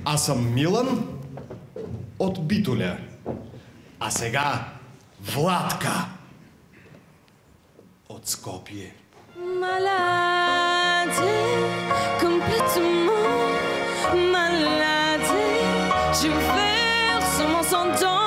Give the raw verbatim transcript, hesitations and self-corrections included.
Аз съм Милан от Битоля. А сега Владка от Скопие. Malade, complètement malade. Je vais sur mon sang